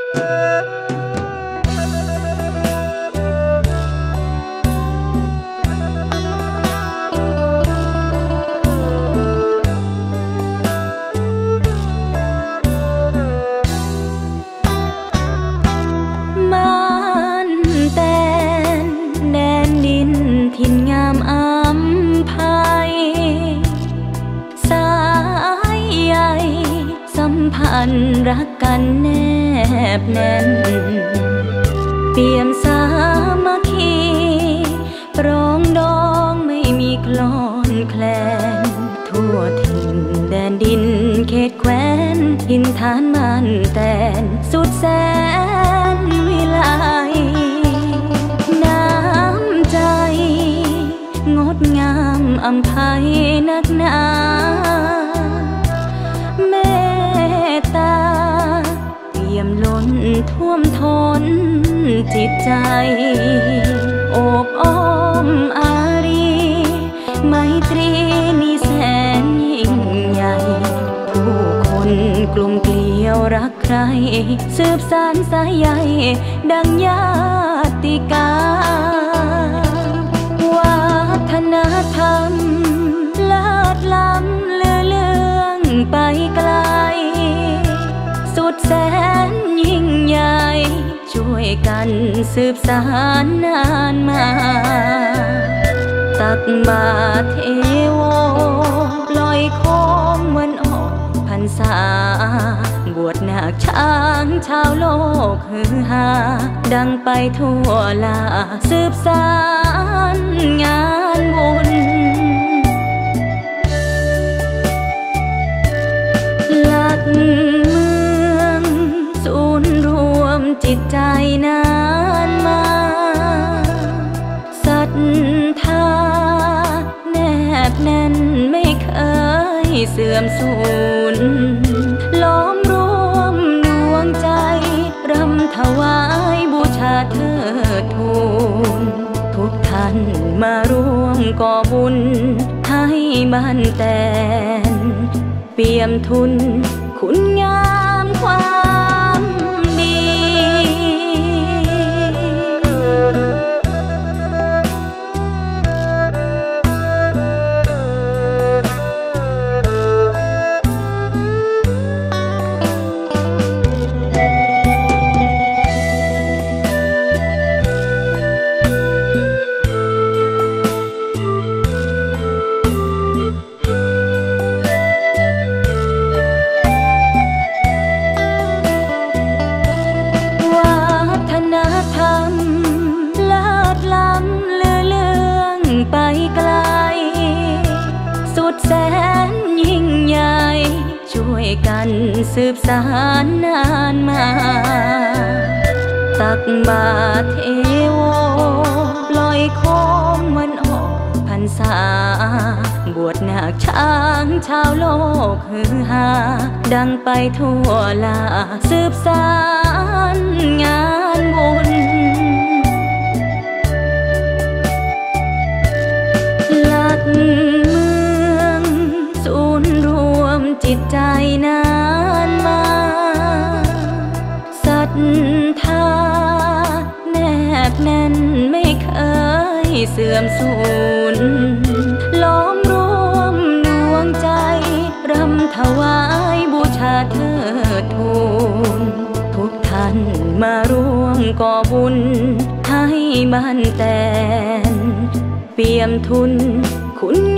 ถิ่นงามอำไพสายใยสัมพันธ์รักกันแนบแน่นเปี่ยมสามัคคีปรองดองไม่มีกลอนแคลนทั่วถิ่นแดนดินเขตแคว้นหินฐานมันแต่นสุดแสนวิไลงดงามอำไพนักหนาเมตตาเปี่ยมล้นท่วมท้นจิตใจโอบอ้อมอารีไมตรีนี่แสนยิ่งใหญ่ผู้คนกลุ่มเกลียวรักใครสืบสานสายใยดังญาติกาวัฒนธรรมเลิศล้ำเลื่องไปไกลสุดแสนยิ่งใหญ่ช่วยกันสืบสานนานมาตักบาตรเทโวปล่อยโคมวันออกพรรษาบวชนาคช้างชาวโลกฮือฮาดังไปทั่วลาสืบสานงานบุญหลักเมืองศูนย์รวมจิตใจนานมาศรัทธาแนบแน่นไม่เคยเสื่อมสูญล้อมรวมดวงใจรำถวายบูชาเทิดทูนทุกท่านมาร่วมก่อบุญให้บ้านแตนเปี่ยมทุนคุณงามความดีไปไกลสุดแสนยิ่งใหญ่ช่วยกันสืบสานนานมาตักบาตรเทโวปล่อยโคมวันออกพรรษาบวชนาคช้างชาวโลกฮือฮาดังไปทั่วลาสืบสานงานบุญหลักเมืองศูนย์รวมจิตใจนานมาศรัทธาแนบแน่นไม่เคยเสื่อมสูญล้อมรวมดวงใจรำถวายบูชาเทิดทูนทุกท่านมาร่วมก่อบุญให้บ้านแตนเปี่ยมทุนคุณ